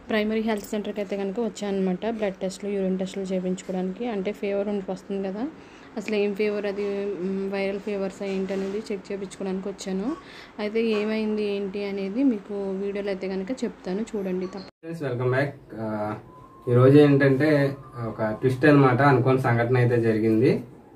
Primary health సెంటర్కి అయితే కనుక వచ్చానమాట. బ్లడ్ టెస్ట్లు, యూరిన్ టెస్ట్లు చేయించుకోవడానికి. అంటే ఫీవర్ వస్తుంది కదా, అసలు ఏం ఫీవర్, అది వైరల్ ఫీవర్స్ ఏంటనేది చెక్ చేయించుకోవడానికి వచ్చాను. అయితే ఏమైంది ఏంటి అనేది మీకు వీడియోలో అయితే కనుక చెప్తాను, చూడండి. Welcome back. ఈరోజు ఏంటంటే ఒక ట్విస్ట్ అనమాట. అనుకోని సంఘటన అయితే జరిగింది.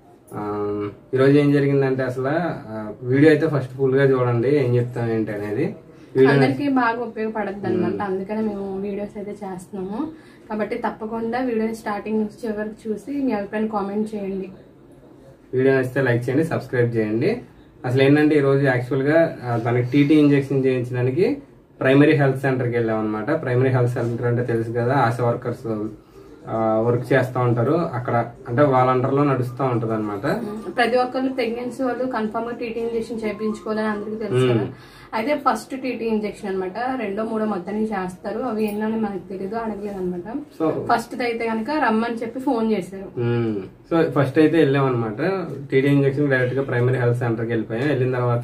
ఈరోజు ఏం జరిగిందంటే అసలు వీడియో అయితే ఫస్ట్ ఫుల్ గా చూడండి, ఏం చెప్తాం ఏంటి అనేది. అందరికి బాగా ఉపయోగపడద్దు అనమాట, అందుకనే మేము వీడియోస్ అయితే చేస్తున్నాము. కాబట్టి తప్పకుండా వీడియో స్టార్టింగ్ నుంచి చివరికి చూసి మీ అభిప్రాయాన్ని కామెంట్ చేయండి. వీడియో నచ్చితే లైక్ చేయండి, సబ్స్క్రైబ్ చేయండి. అసలు ఏంటంటే ఈరోజు యాక్చువల్గా తనకి టీటీ ఇంజెక్షన్ చేయించడానికి ప్రైమరీ హెల్త్ సెంటర్కి వెళ్ళాం అనమాట. ప్రైమరీ హెల్త్ సెంటర్ అంటే తెలుసు కదా, ఆశా వర్కర్స్ వర్క్ చేస్తూ ఉంటారు అక్కడ. అంటే వాళ్ళ అండర్లో నడుస్తూ ఉంటది అనమాట. ప్రతి ఒక్కరు ప్రెగ్నెన్సీ వాళ్ళు కన్ఫర్మ్ గా టీటీ ఇంజెక్షన్ చేయించుకోవాలని అందరికీ తెలుసు కదా. అయితే ఫస్ట్ టీటీ ఇంజెక్షన్ అనమాట, 2, 3 మొత్తానికి చేస్తారు. అవి ఎన్నో మనకు తెలియదు, అడగలేదు అనమాట. ఫస్ట్ అయితే కనుక రమ్మని చెప్పి ఫోన్ చేశారు. సో ఫస్ట్ అయితే వెళ్ళాం అనమాట. టీటీ ఇంజెక్షన్ డైరెక్ట్ గా ప్రైమరీ హెల్త్ సెంటర్కి వెళ్ళిపోయాం. వెళ్ళిన తర్వాత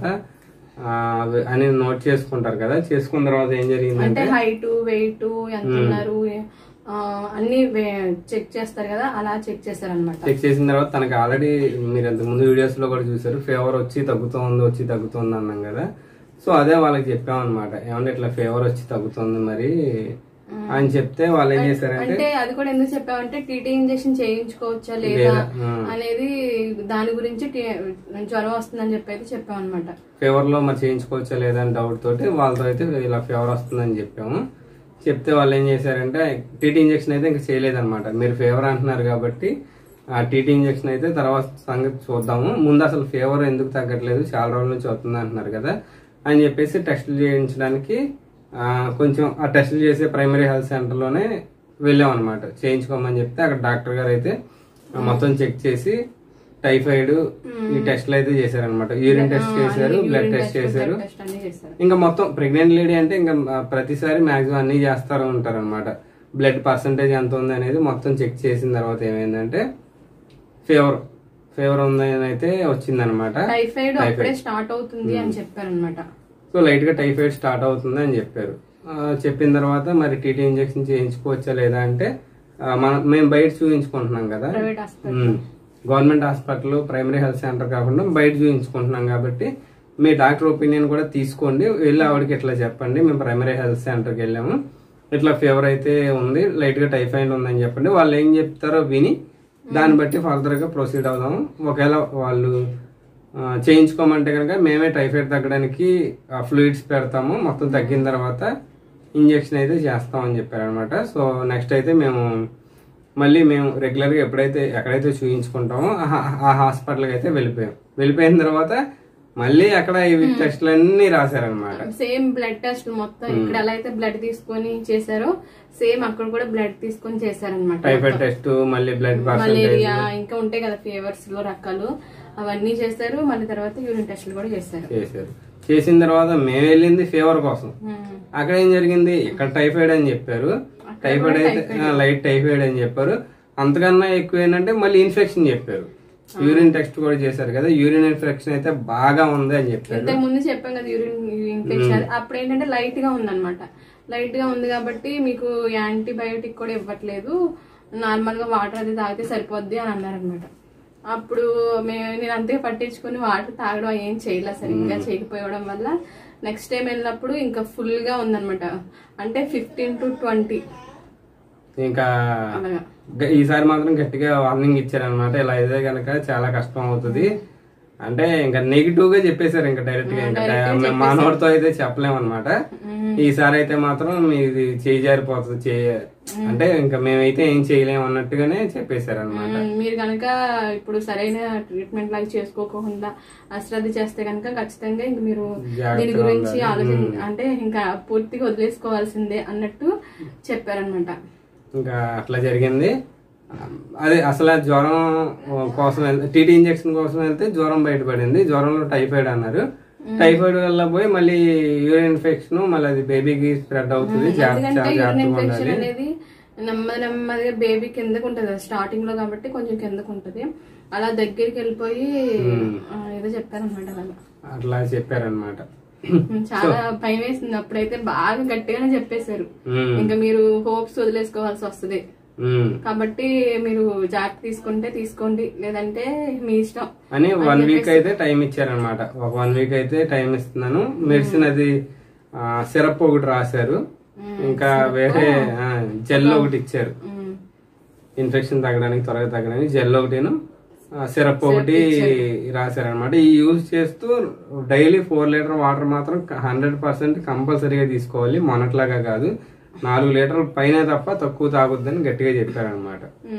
అని నోట్ చేసుకుంటారు కదా, చేసుకున్న తర్వాత ఏం జరిగిందంటే హైట్, వెయిట్ ఎంత ఉన్నారు అన్ని చెక్ చేస్తారు కదా, అలా చెక్ చేశారనమాట. చెక్ చేసిన తర్వాత తనకి ఆల్రెడీ మీరు ఇంతకు ముందు వీడియోస్ లో కూడా చూసారు, ఫీవర్ వచ్చి తగ్గుతుంది అన్నాం కదా. సో అదే వాళ్ళకి చెప్పామన్నమాట, ఏమంటే ఇట్లా ఫీవర్ వచ్చి తగ్గుతుంది మరి అని చెప్తే వాళ్ళు ఏం చేశారంటే, అది కూడా ఎందుకు చెప్పామంటే టీటీ ఇంజెక్షన్ చేయించుకోవచ్చా లేదా అనేది, దాని గురించి జ్వరం వస్తుందని చెప్పి అయితే చెప్పామన్నమాట. ఫీవర్ లో మరి చేయించుకోవచ్చా లేదా అని డౌట్ తోటి వాళ్ళతో అయితే ఇలా ఫీవర్ వస్తుందని చెప్పాము. చెప్తే వాళ్ళు ఏం చేశారంటే టీటీ ఇంజెక్షన్ అయితే ఇంకా చేయలేదన్నమాట. మీరు ఫీవర్ అంటున్నారు కాబట్టి ఆ టీటీ ఇంజెక్షన్ అయితే తర్వాత సంగతి చూద్దాము, ముందు అసలు ఫీవర్ ఎందుకు తగ్గట్లేదు, చాలా రోజుల నుంచి వస్తుంది అంటున్నారు కదా అని చెప్పేసి టెస్టులు చేయించడానికి కొంచెం ఆ టెస్టులు చేసే ప్రైమరీ హెల్త్ సెంటర్లోనే వెళ్ళాం అనమాట. చేయించుకోమని చెప్తే అక్కడ డాక్టర్ గారు అయితే మొత్తం చెక్ చేసి టైఫాయిడ్ ఈ టెస్ట్లు అయితే చేశారనమాట. యూరిన్ టెస్ట్ చేశారు, బ్లడ్ టెస్ట్ చేశారు. ఇంకా మొత్తం ప్రెగ్నెంట్ లేడీ అంటే ఇంకా ప్రతిసారి మాక్సిమం అన్ని చేస్తారు ఉంటారు అనమాట. బ్లడ్ పర్సంటేజ్ ఎంత ఉంది అనేది మొత్తం చెక్ చేసిన తర్వాత ఏమైందంటే ఫీవర్ ఉందని అయితే వచ్చిందనమాట. టైఫాయిడ్ స్టార్ట్ అవుతుంది అని చెప్పారనమాట. సో లైట్ గా టైఫాయిడ్ స్టార్ట్ అవుతుంది అని చెప్పారు. చెప్పిన తర్వాత మరి టీటీ ఇంజెక్షన్ చేయించుకోవచ్చా లేదా అంటే మేము బయట చూపించుకుంటున్నాం కదా, government hospital primary health centre కాకుండా బయట చూపించుకుంటున్నాం కాబట్టి మీ డాక్టర్ ఒపీనియన్ కూడా తీసుకోండి, వెళ్ళి ఆవిడకి ఇట్లా చెప్పండి, మేము ప్రైమరీ హెల్త్ సెంటర్కి వెళ్ళాము, ఇట్లా ఫీవర్ అయితే ఉంది, లైట్ గా టైఫాయిడ్ ఉందని చెప్పండి. వాళ్ళు ఏం చెప్తారో విని దాన్ని బట్టి ఫర్దర్ గా ప్రొసీడ్ అవుదాము. ఒకవేళ వాళ్ళు చేయించుకోమంటే కనుక మేమే టైఫాయిడ్ తగ్గడానికి ఫ్లూయిడ్స్ పెడతాము, మొత్తం తగ్గిన తర్వాత ఇంజెక్షన్ అయితే చేస్తామని చెప్పారనమాట. సో నెక్స్ట్ అయితే మేము రెగ్యులర్ గా ఎక్కడైతే చూయించుకుంటామో ఆ హాస్పిటల్కి అయితే వెళ్ళిపోయిన తర్వాత మళ్ళీ అక్కడ ఇవి టెస్ట్లు అన్ని రాశారనమాట. సేమ్ బ్లడ్ టెస్ట్ మొత్తం ఇక్కడ ఎలా అయితే బ్లడ్ తీసుకొని చేశారో సేమ్ అక్కడ కూడా బ్లడ్ తీసుకొని చేశారనమాట. టైఫాయిడ్ టెస్ట్, మళ్ళీ బ్లడ్ మలేరియా, ఇంకా ఉంటాయి కదా ఫీవర్స్ లో రకాలు, అవన్నీ చేశారు. మళ్ళీ తర్వాత యూరిన్ టెస్ట్లు కూడా చేశారు. చేసిన తర్వాత మేము వెళ్ళింది ఫీవర్ కోసం. అక్కడ ఏం జరిగింది, ఇక్కడ టైఫాయిడ్ అని చెప్పారు, టైఫాయిడ్ అయితే లైట్ టైఫాయిడ్ అని చెప్పారు. అంతకన్నా ఎక్కువ ఏంటంటే మళ్ళీ ఇన్ఫెక్షన్ చెప్పారు. యూరిన్ టెస్ట్ కూడా చేశారు కదా, యూరిన్ ఇన్ఫెక్షన్ అయితే బాగా ఉంది అని చెప్పారు. ఇంతకు ముందు చెప్పాం కదా యూరిన్ ఇన్ఫెక్షన్, అప్పుడు ఏంటంటే లైట్ గా ఉందన్నమాట. లైట్ గా ఉంది కాబట్టి మీకు యాంటీబయోటిక్ కూడా ఇవ్వట్లేదు, నార్మల్ గా వాటర్ అది తాగితే సరిపోద్ది అని అన్నారనమాట. అప్పుడు నేను అంతే పట్టించుకుని వాటర్ తాగడం ఏం చేయలే, సరిగ్గా చేయకపోవడం వల్ల నెక్స్ట్ టైం వెళ్ళినప్పుడు ఇంకా ఫుల్ గా ఉందన్నమాట. అంటే 15 to 20. ఇంకా ఈసారి మాత్రం గట్టిగా వార్నింగ్ ఇచ్చారనమాట, ఇలా అయితే కనుక చాలా కష్టం అవుతుంది అంటే ఇంకా నెగిటివ్ గా చెప్పేశారు. ఇంకా డైరెక్ట్ గా ఇంకా మానవుడితో అయితే చెప్పలేమన్నమాట. ఈసారి అయితే మాత్రం మీది చేయి జారిపోతుంది, అంటే ఇంకా మేమైతే ఏం చేయలేము అన్నట్టుగానే చెప్పేశారు అనమాట. మీరు కనుక ఇప్పుడు సరైన ట్రీట్మెంట్ లాగా చేసుకోకుండా అశ్రద్ధ చేస్తే కనుక ఖచ్చితంగా ఇంక మీరు దీని గురించి అంటే ఇంకా పూర్తిగా వదిలేసుకోవాల్సిందే అన్నట్టు చెప్పారనమాట. ఇంకా అట్లా జరిగింది. అదే అసలు జ్వరం కోసం టీటీ ఇంజెక్షన్ కోసం వెళ్తే జ్వరం బయటపడింది. జ్వరంలో టైఫాయిడ్ అన్నారు. టైఫాయిడ్ వల్ల పోయి మళ్ళీ యూరిన్ ఇన్ఫెక్షన్, మళ్ళీ అది బేబీకి స్ప్రెడ్ అవుతుంది. అనేది నెమ్మదిగా బేబీ కిందకు ఉంటది స్టార్టింగ్ లో కాబట్టి కొంచెం కిందకు ఉంటది, అలా దగ్గరికి వెళ్ళిపోయి ఏదో చెప్పారనమాట. అట్లా చెప్పారనమాట. చాలా భయం వేసింది. అప్పుడైతే బాగా గట్టిగానే చెప్పేశారు, ఇంకా మీరు హోప్స్ వదిలేసుకోవాల్సి వస్తుంది కాబట్టి మీరు జాగ్రత్త తీసుకుంటే తీసుకోండి, లేదంటే మీ ఇష్టం అని 1 వీక్ అయితే టైం ఇచ్చారనమాట. ఒక 1 వీక్ అయితే టైం ఇస్తున్నాను. మెడిసిన్ అది సిరప్ ఒకటి రాశారు, ఇంకా వేరే జెల్ ఒకటి ఇచ్చారు. ఇన్ఫెక్షన్ తగ్గడానికి, త్వరగా తగ్గడానికి జెల్ ఒకటిను సిరప్ ఒకటి రాశారనమాట. ఈ యూజ్ చేస్తూ డైలీ 4 లీటర్ వాటర్ మాత్రం 100% కంపల్సరీగా తీసుకోవాలి. మొన్నట్లాగా కాదు, 4 లీటర్ల పైన తప్ప తక్కువ తాగొద్దని గట్టిగా చెప్పారనమాట.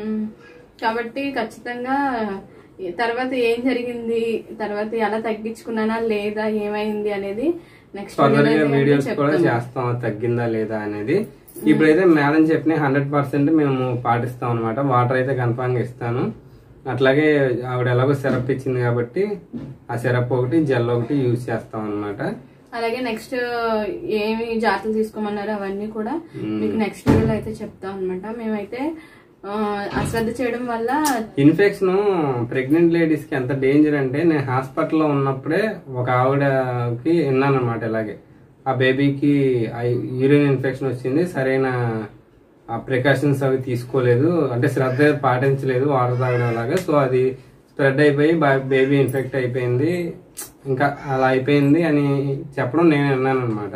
కాబట్టి ఖచ్చితంగా తర్వాత ఏం జరిగింది, తర్వాత ఎలా తగ్గించుకున్నానా లేదా, ఏమైంది అనేది నెక్స్ట్ వీడియోస్ కూడా చేస్తాం, తగ్గిందా లేదా అనేది. ఇప్పుడైతే మేడం చెప్పిన 100% మేము పాటిస్తాం అనమాట. వాటర్ అయితే కన్ఫామ్ గా ఇస్తాను. అట్లాగే ఆవిడ ఎలాగో సిరప్ ఇచ్చింది కాబట్టి ఆ సిరప్ ఒకటి జెల్ ఒకటి యూజ్ చేస్తాం అనమాట. అలాగే నెక్స్ట్ ఏమి జాగ్రత్తలు తీసుకోమన్నారు అవన్నీ కూడా మీకు నెక్స్ట్ వీడియోలో అయితే చెప్తాం అనమాట. మేమైతే అశ్రద్ధ చేయడం వల్ల ఇన్ఫెక్షన్ ప్రెగ్నెంట్ లేడీస్ కి ఎంత డేంజర్ అంటే, నేను హాస్పిటల్లో ఉన్నప్పుడే ఒక ఆవిడకి విన్నాను అనమాట. ఇలాగే ఆ బేబీకి యూరిన్ ఇన్ఫెక్షన్ వచ్చింది, సరైన ప్రికాషన్స్ అవి తీసుకోలేదు, అంటే శ్రద్ధ పాటించలేదు వాటర్ తాగడం లాగా. సో అది స్ప్రెడ్ అయిపోయి బేబీ ఇన్ఫెక్ట్ అయిపోయింది, ఇంకా అలా అయిపోయింది అని చెప్పడం నేను విన్నాను అనమాట.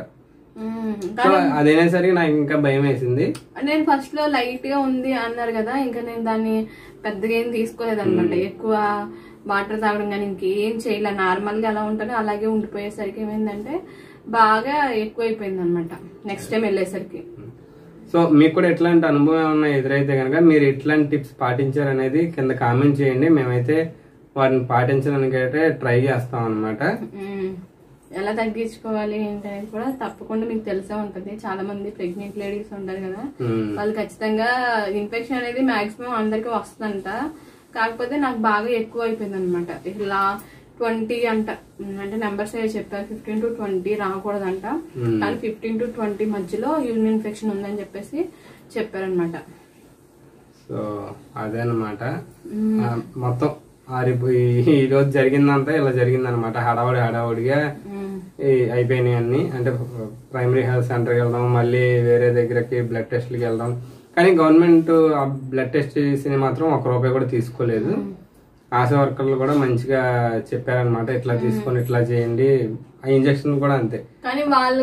సో అదేనేసరికి నాకు ఇంకా భయం వేసింది. నేను ఫస్ట్ లో లైట్ గా ఉంది అన్నారు కదా, ఇంకా నేను దాన్ని పెద్దగా ఏం తీసుకోలేదు అనమాట. ఎక్కువ వాటర్ తాగడం కానీ ఇంకేం చేయలే, నార్మల్ గా ఎలా ఉంటానో అలాగే ఉండిపోయేసరికి ఏమైందంటే బాగా ఎక్కువైపోయింది అనమాట నెక్స్ట్ టైం వెళ్ళేసరికి. సో మీకు కూడా ఎట్లాంటి అనుభవం ఏమన్నా ఎదురైతే కనుక మీరు ఎట్లాంటి టిప్స్ పాటించారనేది కింద కామెంట్ చేయండి. మేమైతే వాటిని పాటించడానికి అయితే ట్రై చేస్తాం అనమాట. ఎలా తగ్గించుకోవాలి ఏంటనేది కూడా తప్పకుండా మీకు తెలిసే ఉంటది. చాలా మంది ప్రెగ్నెంట్ లేడీస్ ఉంటారు కదా, వాళ్ళు ఖచ్చితంగా ఇన్ఫెక్షన్ అనేది మాక్సిమం అందరికి వస్తుందంట. కాకపోతే నాకు బాగా ఎక్కువ అయిపోయింది అనమాట. ఇలా 20 అంట, అంటే నెంబర్స్ చెప్పారు 15 to 20 రాకూడదంట, కానీ 15 to 20 మధ్యలో యూరిన్ ఇన్ఫెక్షన్ ఉందని చెప్పేసి చెప్పారనమాట. సో అదేనమాట మొత్తం ఈ రోజు జరిగిందంతా ఇలా జరిగిందనమాట. హడావుడిగా అయిపోయినాయి అన్ని. అంటే ప్రైమరీ హెల్త్ సెంటర్కి వెళ్ళడం, మళ్ళీ వేరే దగ్గరకి బ్లడ్ టెస్ట్లకి వెళ్ళడం. కానీ గవర్నమెంట్ ఆ బ్లడ్ టెస్ట్ చేసి మాత్రం ₹1 కూడా తీసుకోలేదు. ఆశా వర్కర్లు కూడా మంచిగా చెప్పారనమాట, ఇట్లా తీసుకొని ఇట్లా చేయండి. ఆ ఇంజక్షన్ కూడా అంతే, కానీ వాళ్ళు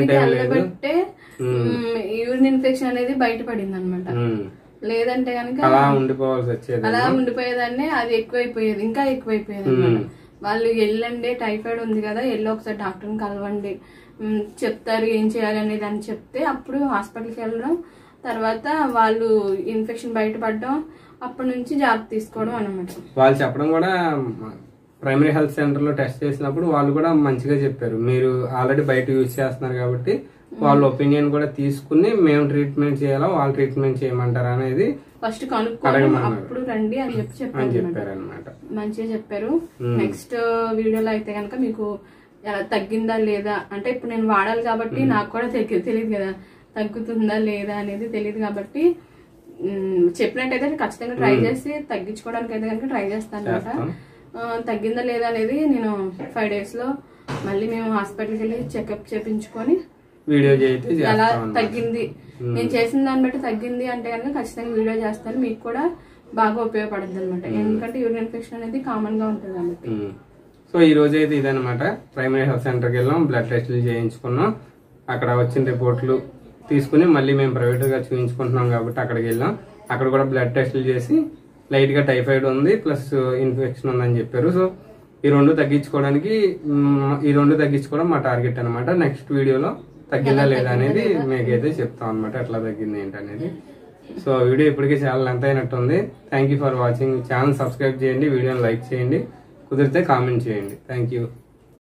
యూరిన్ ఇన్ఫెక్షన్ అనేది బయటపడింది అనమాట. లేదంటే కనుక అలా ఉండిపోవాల్సి వచ్చేది, అలా ఉండిపోయేదాన్ని. అది ఎక్కువైపోయేది, ఇంకా ఎక్కువైపోయేది అనమాట. వాళ్ళు వెళ్ళండి, టైఫాయిడ్ ఉంది కదా, వెళ్ళి ఒకసారి డాక్టర్ని కలవండి, చెప్తారు ఏం చేయాలి అనేది అని చెప్తే అప్పుడు హాస్పిటల్కి వెళ్ళడం, తర్వాత వాళ్ళు ఇన్ఫెక్షన్ బయటపడడం, అప్పటి నుంచి జాగ్రత్త తీసుకోవడం అనమాట. వాళ్ళు చెప్పడం కూడా ప్రైమరీ హెల్త్ సెంటర్ లో టెస్ట్ చేసినప్పుడు వాళ్ళు కూడా మంచిగా చెప్పారు, మీరు ఆల్రెడీ బయట యూజ్ చేస్తున్నారు కాబట్టి వాళ్ళ ఒపీనియన్ కూడా తీసుకుని మేము ట్రీట్మెంట్ చేయాలా, వాళ్ళు ట్రీట్మెంట్ చేయమంటారా అనేది ఫస్ట్ కనుక్కోవడం, అప్పుడు రండి అని చెప్పారు అనమాట. మంచిగా చెప్పారు. నెక్స్ట్ వీడియోలో అయితే కనుక మీకు తగ్గిందా లేదా, అంటే ఇప్పుడు నేను వాడాలి కాబట్టి నాకు కూడా తెలియదు కదా తగ్గుతుందా లేదా అనేది తెలియదు కాబట్టి చెప్పినట్టయితే ఖచ్చితంగా ట్రై చేసి తగ్గించుకోవడానికి అయితే కనుక ట్రై చేస్తాను అనమాట. తగ్గిందా లేదా అనేది నేను 5 days లో మళ్ళీ మేము హాస్పిటల్కి వెళ్ళి చెకప్ చేపించుకొని వీడియో ఎలా తగ్గింది, నేను చేసిన దాన్ని బట్టి తగ్గింది అంటే కనుక ఖచ్చితంగా వీడియో చేస్తాను. మీకు కూడా బాగా ఉపయోగపడుతుంది అనమాట, ఎందుకంటే యూరిన్ ఇన్ఫెక్షన్ అనేది కామన్ గా ఉంటుంది కాబట్టి. సో ఈ రోజు అయితే ఇదనమాట, ప్రైమరీ హెల్త్ సెంటర్కి వెళ్ళాం, బ్లడ్ టెస్టులు చేయించుకున్నాం. అక్కడ వచ్చిన రిపోర్ట్లు తీసుకుని మళ్ళీ మేము ప్రైవేట్ గా చూపించుకుంటున్నాం కాబట్టి అక్కడికి వెళ్ళాం. అక్కడ కూడా బ్లడ్ టెస్టులు చేసి లైట్ గా టైఫాయిడ్ ఉంది ప్లస్ ఇన్ఫెక్షన్ ఉందని చెప్పారు. సో ఈ రెండు తగ్గించుకోవడం మా టార్గెట్ అనమాట. నెక్స్ట్ వీడియోలో తగ్గిందా లేదా అనేది మీకైతే చెప్తాం అనమాట, ఎట్లా తగ్గింది ఏంటనేది. సో వీడియో ఇప్పటికే చాలా లెంత్ అయినట్టుంది. Thank you for watching. Channel subscribe చేయండి, వీడియోని లైక్ చేయండి, కుదిరితే కామెంట్ చేయండి. Thank you.